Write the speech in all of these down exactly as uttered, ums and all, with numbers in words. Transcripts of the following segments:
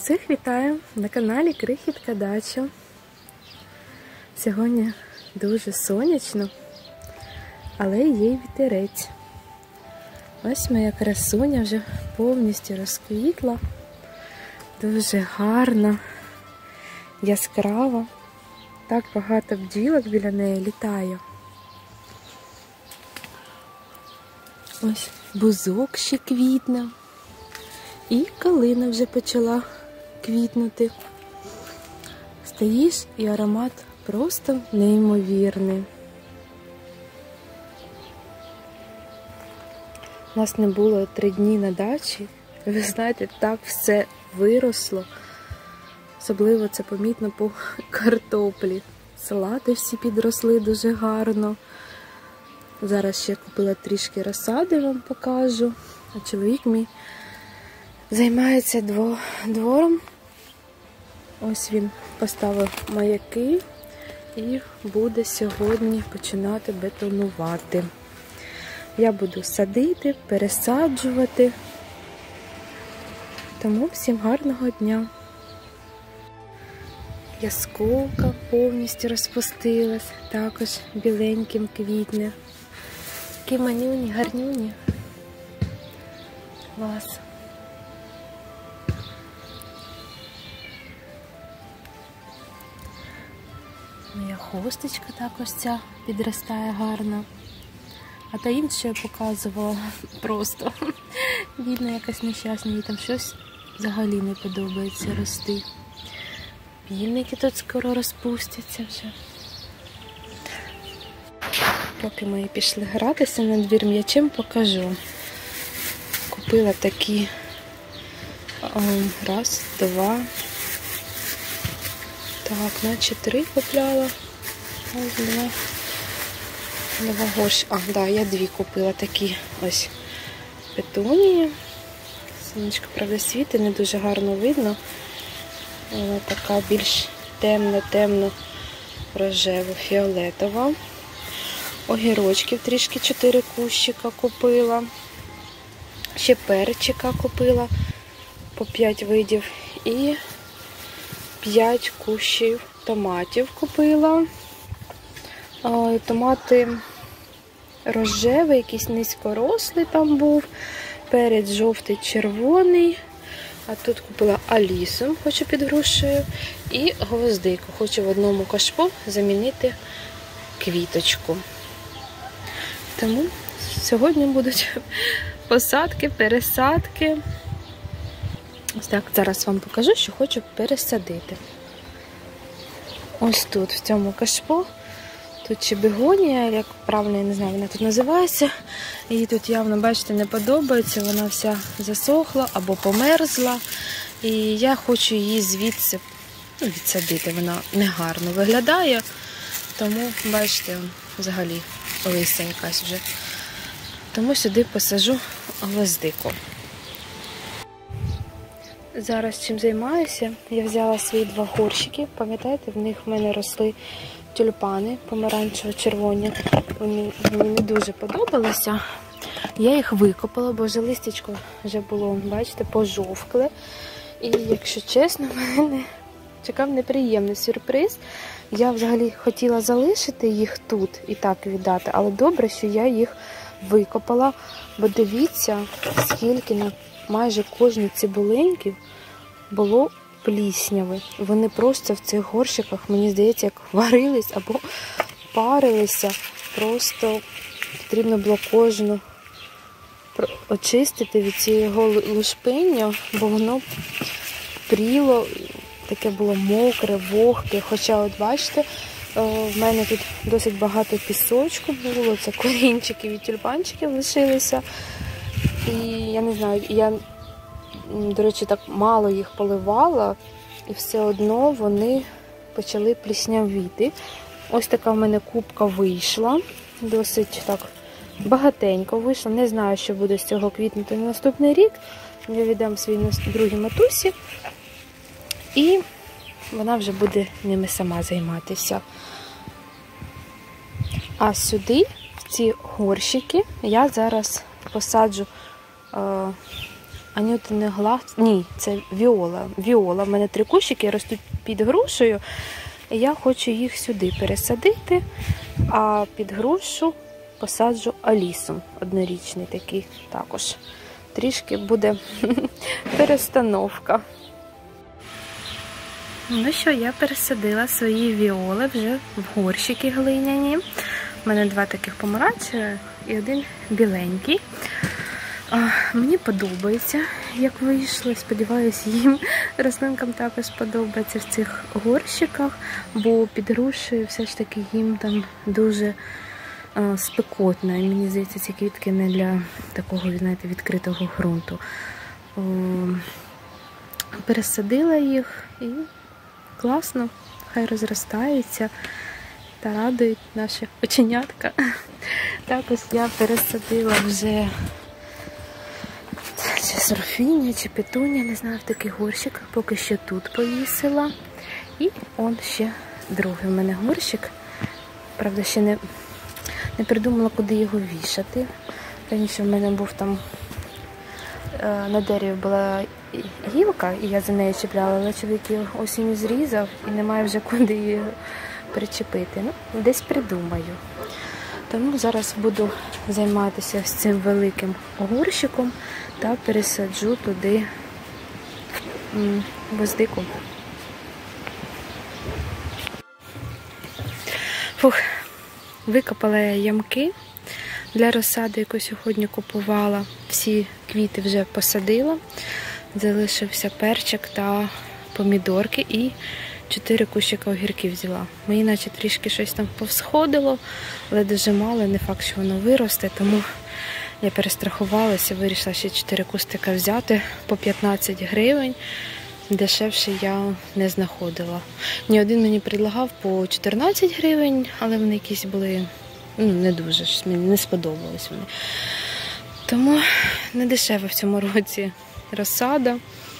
Всіх вітаю на каналі Крихітка Дача. Сьогодні дуже сонячно, але є й вітерець. Ось моя красуня вже повністю розквітла, дуже гарна, яскрава. Так багато бджілок біля неї літає. Ось бузок ще квітне. І калина вже почала квітнути. Стоїш, і аромат просто неймовірний. Нас не було три дні на дачі. Ви знаєте, так все виросло. Особливо це помітно по картоплі. Салати всі підросли дуже гарно. Зараз ще купила трішки розсади, вам покажу. А чоловік мій займається двором. Ось він поставив маяки і буде сьогодні починати бетонувати. Я буду садити, пересаджувати. Тому всім гарного дня. Ясколка повністю розпустилась, також біленьким квітне. Такі манюні, гарнюні. Клас. Моя хосточка також ця підростає гарно. А та інша я показувала просто. Бідна якась нещасна, їй там щось взагалі не подобається рости. Пільники тут скоро розпустяться вже. Поки ми пішли гратися на двір м'ячем, покажу. Купила такі раз, два. Так, наче три купляла. Ось два. Два горщі. А, да, я дві купила такі ось петунії. Сонечко, правда, світить, не дуже гарно видно. Вона така більш темно-темно рожево-фіолетова. Огірочків трішки чотири кущика купила. Ще перчика купила по п'ять видів. І п'ять кущів томатів купила. Томати рожевий, якийсь низькорослий там був. Перець жовтий, червоний. А тут купила алісу, хочу під грушею. І гвоздику. Хочу в одному кашпо замінити квіточку. Тому сьогодні будуть посадки, пересадки. Ось так, зараз вам покажу, що хочу пересадити. Ось тут, в цьому кашпо, тут ще бегонія, як правильно, я не знаю, вона тут називається. Її тут явно, бачите, не подобається, вона вся засохла або померзла. І я хочу її звідси ну, відсадити, вона негарно виглядає. Тому, бачите, взагалі листя якась вже. Тому сюди посаджу гвоздику. Зараз чим займаюся, я взяла свої два горщики, пам'ятаєте, в них в мене росли тюльпани помаранчево-червоні. Вони мені не дуже подобалися. Я їх викопала, бо вже листячко вже було, бачите, пожовкле. І, якщо чесно, мене чекав неприємний сюрприз. Я взагалі хотіла залишити їх тут і так віддати, але добре, що я їх викопала, бо дивіться, скільки на майже кожній цибуленьки було плісняви. Вони просто в цих горщиках, мені здається, як варились або парилися. Просто потрібно було кожну очистити від цього лушпиння, бо воно пріло, таке було мокре, вогке. Хоча, от бачите, в мене тут досить багато пісочку було, це корінчиків і тюльпанчиків лишилися. І я не знаю, я, до речі, так мало їх поливала, і все одно вони почали пліснявіти. Ось така в мене кубка вийшла, досить так багатенько вийшла. Не знаю, що буде з цього квітнути на наступний рік. Я віддам свій другій матусі, і вона вже буде ними сама займатися. А сюди, в ці горщики, я зараз посаджу е, анютине глаз. Ні, це віола. Віола. У мене три кущики ростуть під грушею. І я хочу їх сюди пересадити, а під грушу посаджу Алісу. Однорічний такий також. Трішки буде перестановка. Ну що, я пересадила свої віоли вже в горщики глиняні. У мене два таких помаранчевих і один біленький. А, мені подобається, як вийшло. Сподіваюся, їм, рослинкам також подобається в цих горщиках, бо під грушею все ж таки їм там дуже а, спекотно. І мені здається, ці квітки не для такого, знаєте, відкритого ґрунту. О, пересадила їх і класно, хай розростаються та радують наші оченятка. Також я пересадила вже чи сорфінія, чи петунія, не знаю, в такий горщик. Поки що тут повісила. І он ще другий в мене горщик. Правда, ще не, не придумала, куди його вішати. Раніше в мене був там, на дереві була гілка, і я за нею чіпляла, але чоловік її осінню зрізав, і немає вже куди її причепити. Ну, десь придумаю. Тому зараз буду займатися з цим великим горщиком та пересаджу туди гвоздику. Фух, викопала я ямки для розсади, яку сьогодні купувала. Всі квіти вже посадила. Залишився перчик та помідорки і чотири кущика огірків взяла. Мені наче трішки щось там повсходило, але дуже мало, не факт, що воно виросте, тому я перестрахувалася, вирішила ще чотири кустика взяти по п'ятнадцять гривень. Дешевше я не знаходила. Ні один мені предлагав по чотирнадцять гривень, але вони якісь були, ну, не дуже, мені не сподобались вони. Тому не дешево в цьому році розсада.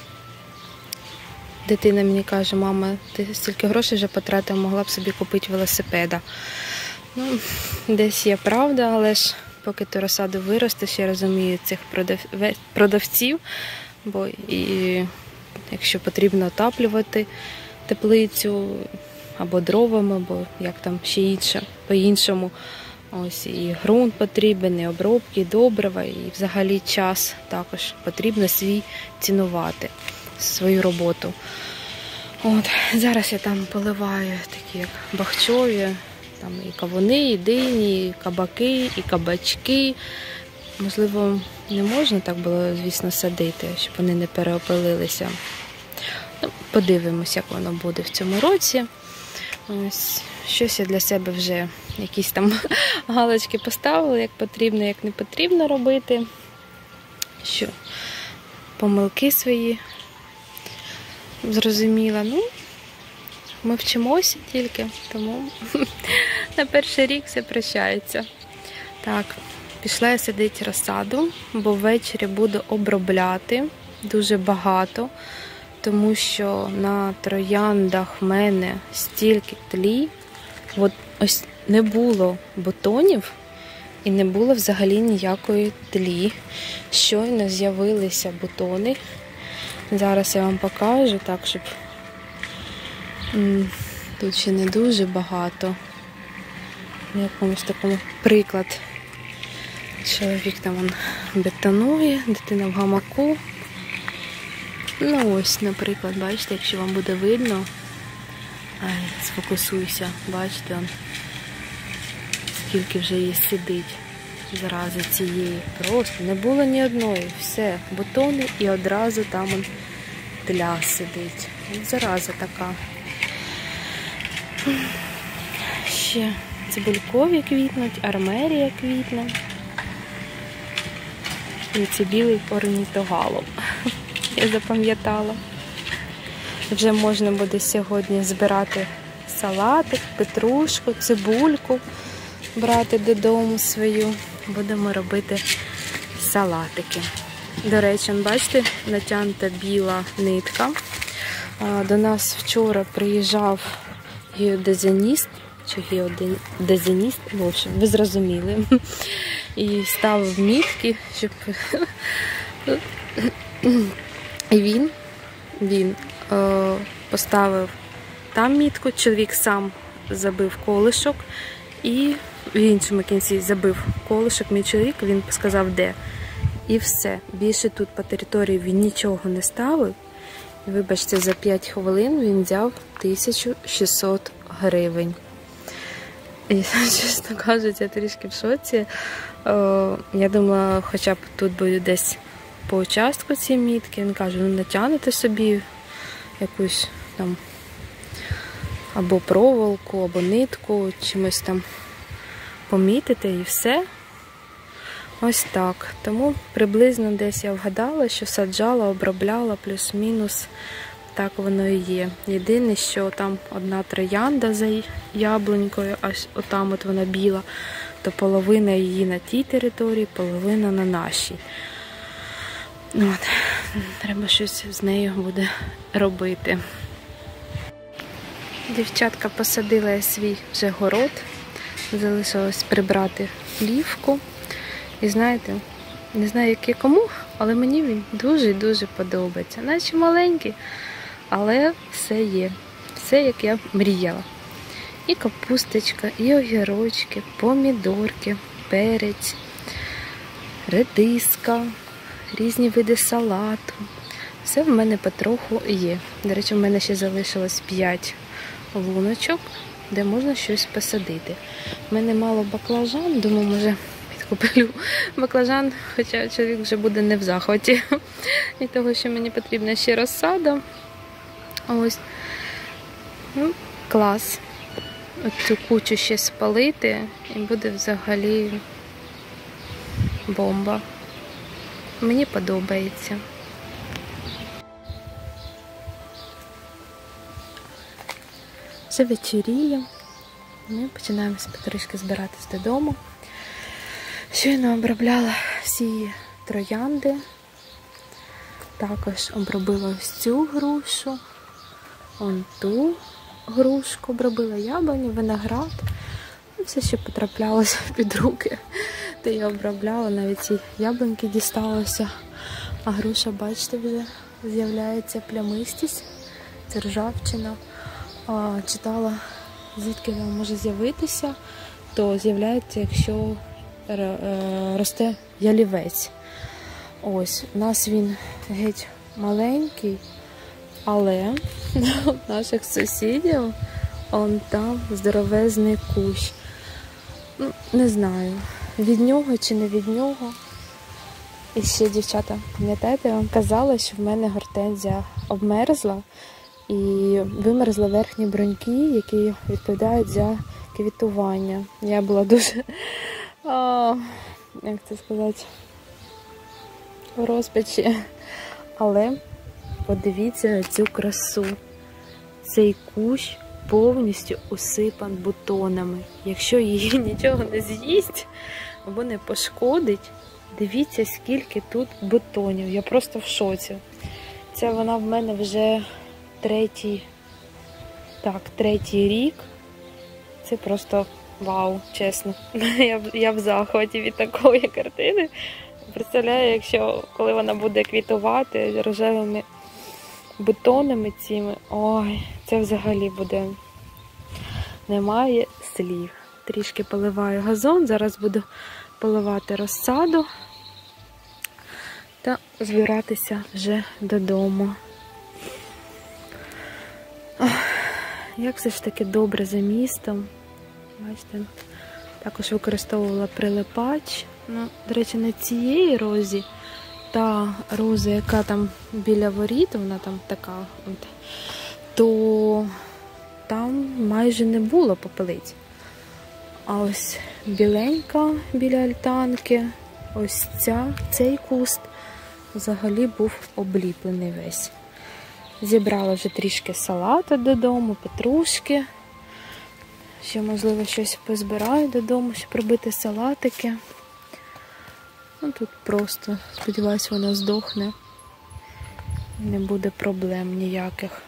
Дитина мені каже: мама, ти стільки грошей вже потратила, могла б собі купити велосипеда. Ну, десь є правда, але ж поки ти розсаду виростеш, я розумію цих продав... продавців, бо і якщо потрібно отаплювати теплицю або дровами, або як там ще інше, по-іншому. Ось і ґрунт потрібен, і обробки, і добрива, і взагалі час також потрібно свій цінувати, свою роботу. От, зараз я там поливаю такі як бахчові, там і кавуни, і дині, і кабаки, і кабачки. Можливо, не можна так було, звісно, садити, щоб вони не переопилилися. Ну, подивимось, як воно буде в цьому році. Ось, щось я для себе вже якісь там галочки поставила, як потрібно, як не потрібно робити. Що помилки свої зрозуміла. Ну, ми вчимося тільки, тому на перший рік все прощається. Так, пішла я садити розсаду, бо ввечері буду обробляти дуже багато, тому що на трояндах в мене стільки тлі. От ось не було бутонів і не було взагалі ніякої тлі. Щойно з'явилися бутони. Зараз я вам покажу, так, щоб тут ще не дуже багато. На якомусь такому приклад. Чоловік там он бетонує, дитина в гамаку. Ну ось, наприклад, бачите, якщо вам буде видно, ай, сфокусуйся, бачите, он, скільки вже її сидить. Зарази цієї. Просто не було ні одної. Все, бутони і одразу там он тля сидить. Зараза така. Ще цибулькові квітнуть, армерія квітне. І це білий орнітогалом. Я запам'ятала. Вже можна буде сьогодні збирати салатик, петрушку, цибульку, брати додому свою. Будемо робити салатики. До речі, бачите, натягнута біла нитка. До нас вчора приїжджав геодезоніст, чи геодезоніст, в общем, ви зрозуміли. І ставив мітки, щоб І він, він е, поставив там мітку, чоловік сам забив колишок, і в іншому кінці забив колишок мій чоловік, він сказав, де. І все. Більше тут по території він нічого не ставив. І, вибачте, за п'ять хвилин він взяв тисячу шістсот гривень. І, чесно кажучи, я трішки в шоці. О, я думала, хоча б тут буде десь по участку ці мітки. Він каже, ну натягнете собі якусь там або проволоку, або нитку, чимось там помітите і все. Ось так. Тому приблизно десь я вгадала, що саджала, обробляла, плюс-мінус так воно і є. Єдине, що там одна троянда за яблунькою, аж отам от вона біла, то половина її на тій території, половина на нашій. От. Треба щось з нею буде робити. Дівчатка посадила свій вже город. Залишилось прибрати плівку. І знаєте, не знаю, який кому, але мені він дуже-дуже подобається. Наче маленький, але все є. Все, як я мріяла. І капусточка, і огірочки, помідорки, перець, редиска, різні види салату. Все в мене потроху є. До речі, в мене ще залишилось п'ять луночок, де можна щось посадити. У мене мало баклажан, думаю, може підкуплю баклажан, хоча чоловік вже буде не в захваті від того, що мені потрібна ще розсада. Ось. Ну, клас. Оцю кучу ще спалити і буде взагалі бомба. Мені подобається. Вже вечоріє. Ми починаємо потрішки збиратись додому. Щойно обробляла всі троянди. Також обробила ось цю грушу. Вон ту грушку обробила, яблуні, виноград. Все, що потраплялося під руки, то я обробляла. Навіть ці яблуньки дісталося. А груша, бачите, вже з'являється плямистість. Це ржавчина. А, читала, звідки вона може з'явитися, то з'являється, якщо росте ялівець. Ось, у нас він геть маленький, але у наших сусідів он там здоровезний кущ. Ну, не знаю, від нього чи не від нього. І ще, дівчата, пам'ятаєте, я вам казала, що в мене гортензія обмерзла і вимерзли верхні бруньки, які відповідають за квітування. Я була дуже, о, як це сказати, у розпачі. Але подивіться на цю красу. Цей кущ повністю усипан бутонами. Якщо її нічого не з'їсть або не пошкодить, дивіться, скільки тут бутонів. Я просто в шоці. Це вона в мене вже третій, так, третій рік. Це просто вау, чесно. Я, я в захваті від такої картини. Представляю, якщо, коли вона буде квітувати рожевими бутонами цими, ой, це взагалі буде, немає слів. Трішки поливаю газон, зараз буду поливати розсаду та збиратися вже додому. Ох, як все ж таки добре за містом. Бачите, також використовувала прилипач. Ну, до речі, на цієї розі, та роза, яка там біля воріт, вона там така, от, то там майже не було попелиць. А ось біленька біля альтанки, ось ця, цей куст взагалі був обліплений весь. Зібрала вже трішки салату додому, петрушки. Ще, можливо, щось позбираю додому, щоб робити салатики. Ну, тут просто, сподіваюся, вона здохне. Не буде проблем ніяких.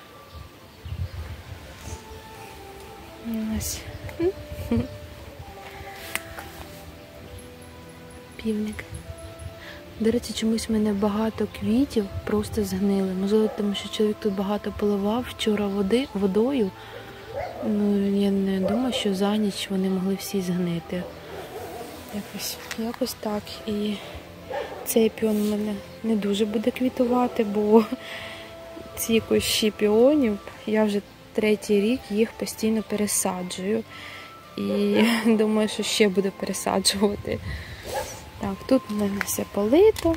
Ось. Півник. До речі, чомусь в мене багато квітів просто згнили. Можливо, тому що чоловік тут багато поливав вчора води, водою. Ну, я не думаю, що за ніч вони могли всі згнити. Якось, якось так. І цей піон у мене не дуже буде квітувати, бо ці кущі піонів, я вже третій рік їх постійно пересаджую. І думаю, що ще буду пересаджувати. Так, тут у мене все полито.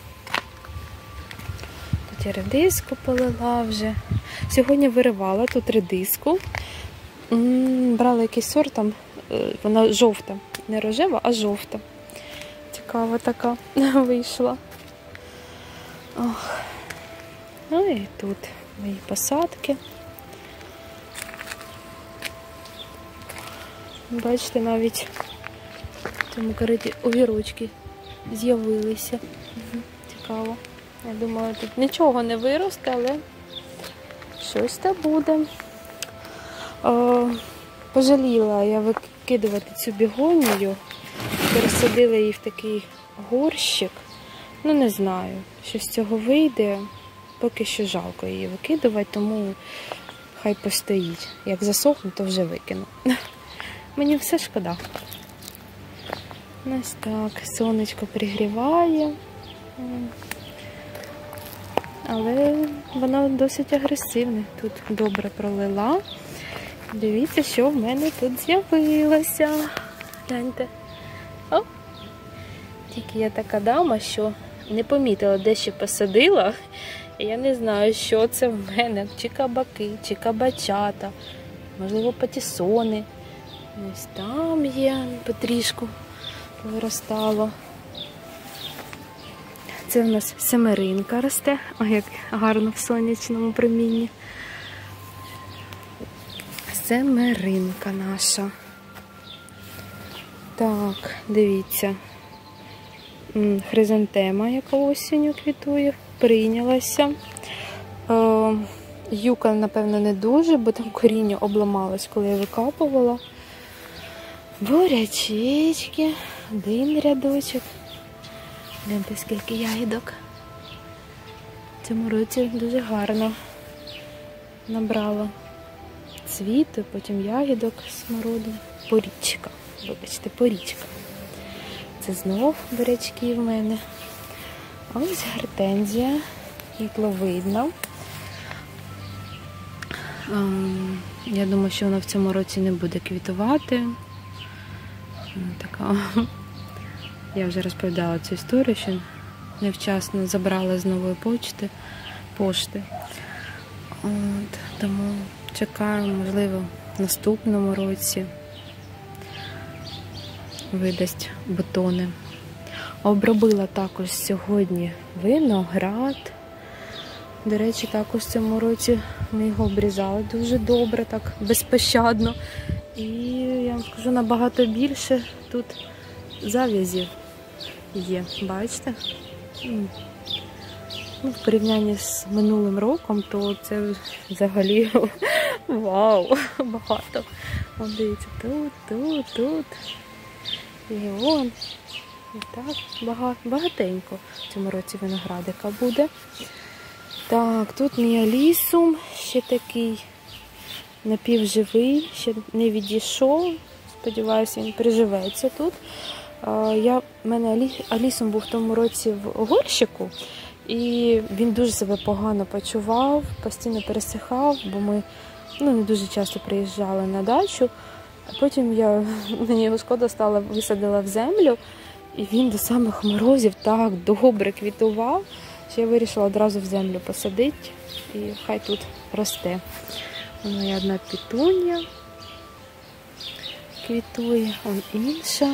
Тут я редиску полила вже. Сьогодні виривала тут редиску. Брала якийсь сорт, там, вона жовта. Не рожева, а жовта. Цікава така вийшла. Ох. Ну і тут мої посадки. Бачите, навіть в цьому кориті огірочки з'явилися. Цікаво. Я думаю, тут нічого не виросте, але щось та буде. О, пожаліла я викидувати цю бігонію. Пересадила її в такий горщик. Ну, не знаю, що з цього вийде. Поки що жалко її викидувати, тому хай постоїть. Як засохне, то вже викину. Мені все шкода. Ось так, сонечко пригріває. Але воно досить агресивне. Тут добре пролила. Дивіться, що в мене тут з'явилося. Гляньте. О! Тільки я така дама, що не помітила, де ще посадила. І я не знаю, що це в мене. Чи кабаки, чи кабачата. Можливо, патісони. Ось там є, потрішку виростало. Це в нас семеринка росте. Ой, як гарно в сонячному промінні. Семеринка наша. Так, дивіться. Хризантема, яка осінню квітує, прийнялася. Е, юка, напевно, не дуже, бо там коріння обламалось, коли я викапувала. Бурячечки, один рядочок. Гляньте, скільки ягідок. В цьому році дуже гарно набрала цвіту, потім ягідок смороду. Порічка, вибачте, порічка. Це знов бурячки в мене. А ось гортензія, світловидна. Я думаю, що вона в цьому році не буде квітувати. Така. Я вже розповідала цю історію, що невчасно забрала з нової почти, пошти. От, тому чекаю, можливо, в наступному році видасть бутони. Обробила також сьогодні виноград. До речі, також в цьому році ми його обрізали дуже добре, так безпощадно. І я вам скажу, набагато більше тут зав'язів є. Бачите? Ну, в порівнянні з минулим роком, то це взагалі вау, багато. От дивіться, тут, тут, тут. І вон. І так, багато, багатенько в цьому році виноградика буде. Так, тут мій алісум, ще такий напівживий, ще не відійшов. Сподіваюся, він приживеться тут. Я, в мене алісум був в тому році в горщику, і він дуже себе погано почував, постійно пересихав, бо ми ну, не дуже часто приїжджали на дачу. А потім я, мені його шкода стала, висадила в землю, і він до самих морозів так добре квітував, що я вирішила одразу в землю посадити, і хай тут росте. Моя одна петунія квітує, он інша.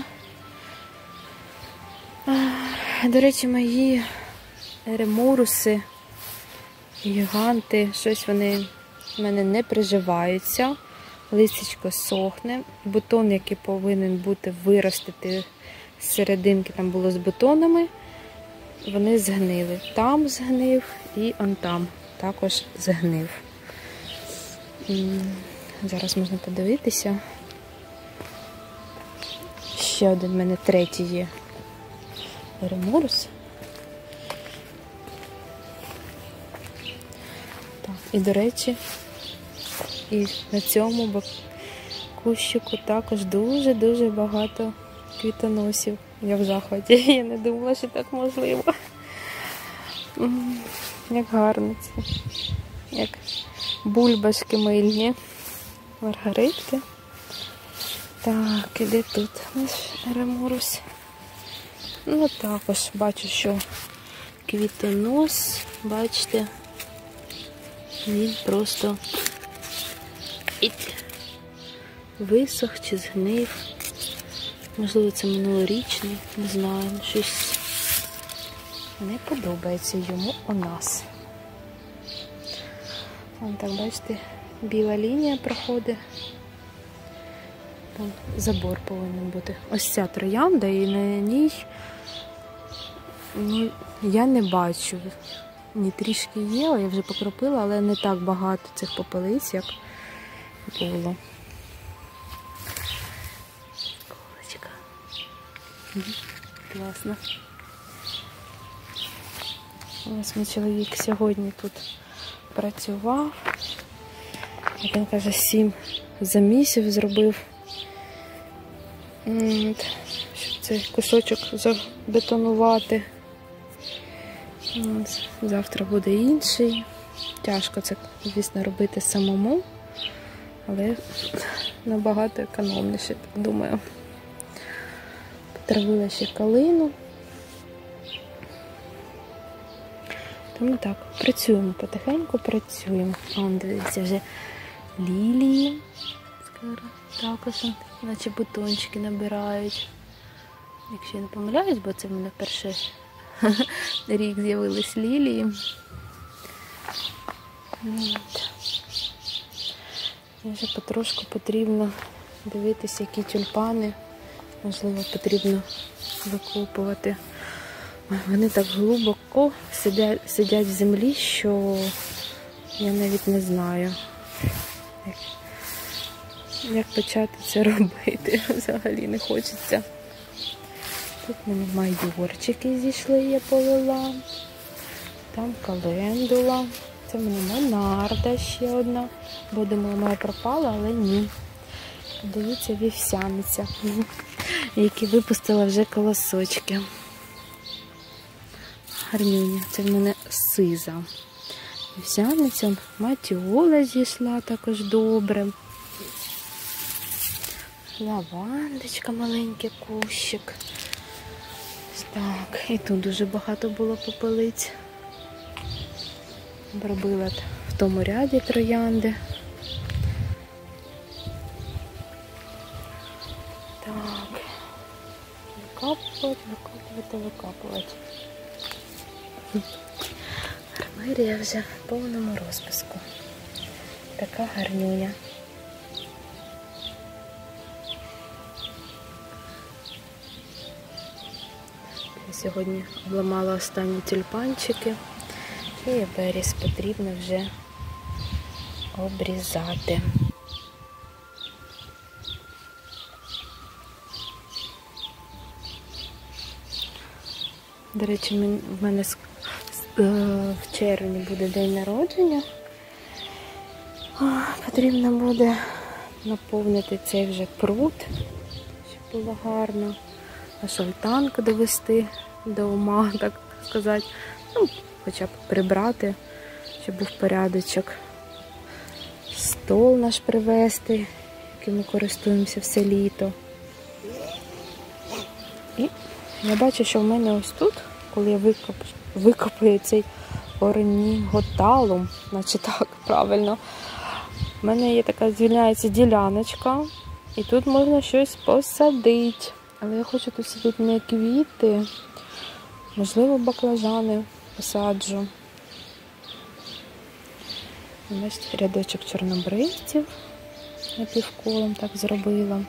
До речі, мої ремуруси, гіганти, щось вони в мене не приживаються. Листячко сохне. Бутон, який повинен бути виростити з серединки, там було з бутонами, вони згнили. Там згнив і он там також згнив. Зараз можна подивитися. Ще один в мене третій є ремурус. І, до речі, і на цьому кущику також дуже-дуже багато квітоносів. Я в захваті, я не думала, що так можливо. Як гарно це. Як бульбашки мильні. Маргаритки. Так, і де тут наш реморус? Ну, також бачу, що квітонос, бачите, він просто висох чи згнив. Можливо, це минулорічний, не знаю, щось не подобається йому у нас. Вон так, бачите, біла лінія проходить. Там забор повинен бути. Ось ця троянда, і на ній, ну, я не бачу. Ні, трішки є, я вже покропила, але не так багато цих попелиць, як було. Колочка. Класно. Ось мій чоловік сьогодні тут працював. Як він каже, сім замісів зробив. Щоб цей кусочок забетонувати. Завтра буде інший. Тяжко це, звісно, робити самому, але набагато економніше, так думаю. Потравила ще калину. Тому так, працюємо потихеньку, працюємо. А вон, дивіться, вже лілії. Скоро також, наче бутончики набирають. Якщо я не помиляюсь, бо це в мене перший рік з'явились лілії. От. І вже потрошку потрібно дивитися, які тюльпани, можливо, потрібно викопувати. Вони так глибоко сидять, сидять в землі, що я навіть не знаю, як, як почати це робити. Взагалі не хочеться. Тут в мене майорчики зійшли, я полила. Там календула. Це в мене монарда ще одна. Бо думала, моя пропала, але ні. Дивіться, вівсяниця, які випустила вже колосочки. Гарнюня. Це в мене сиза. Вівсяниця, матіола зійшла також добре. Лавандочка, маленький кущик. Так, і тут дуже багато було попелиць. Робила в тому ряді троянди. Так. Викапувати, викапувати, викапувати. Армерія вже в повному розписку. Така гарнюня. Я сьогодні обламала останні тюльпанчики. І беріз потрібно вже обрізати. До речі, в мене в червні буде день народження. Потрібно буде наповнити цей вже пруд, щоб було гарно. Нашу альтанку довести до ума, так сказати. Ну, хоча б прибрати, щоб був порядочок. Стол наш привезти, яким ми користуємося все літо. І я бачу, що в мене ось тут, коли я викоп... викопаю цей орніготалум, наче так правильно, в мене є така, звільняється діляночка, і тут можна щось посадити. Але я хочу тут садити не квіти, можливо, баклажани посаджу. Бачите, рядочок чорнобривців напівколом так зробила.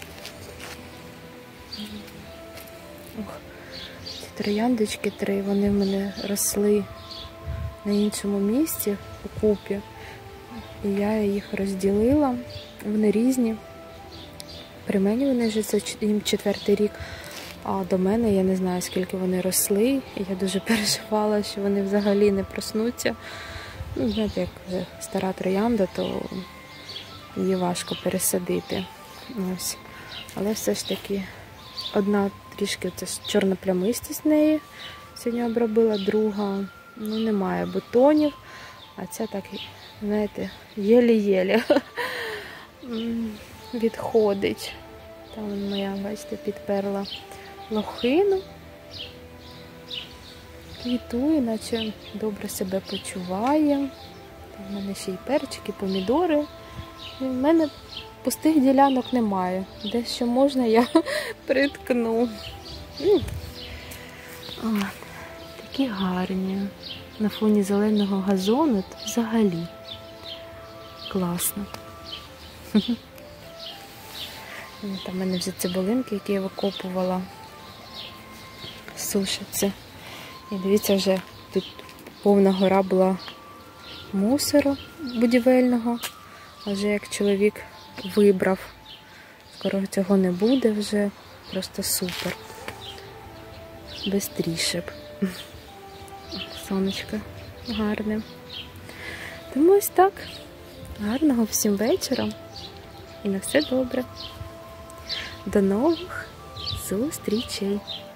Ох, ці трояндочки три, вони в мене росли на іншому місці у купі. І я їх розділила. Вони різні. При мені вони вже це їм четвертий рік. А до мене я не знаю, скільки вони росли. І я дуже переживала, що вони взагалі не проснуться. Ну, знаєте, як вже стара троянда, то її важко пересадити. Ось. Але все ж таки одна трішки це чорноплямистість неї сьогодні обробила, друга, ну, немає бутонів, а ця так, знаєте, єлі-єлі відходить. Там моя, бачите, підперла лохину. Квітує, наче добре себе почуває. Там в мене ще й перчики, помідори. І в мене пустих ділянок немає. Де що можна, я приткну. О, такі гарні. На фоні зеленого газону то взагалі класно. Там в мене вже цибулинки, які я викопувала, сушаться. І дивіться, вже тут повна гора була мусору будівельного. А вже як чоловік вибрав, скоро цього не буде вже, просто супер. Бистріше б. Сонечко гарне. Тому ось так. Гарного всім вечора. І на все добре. До нових зустрічей.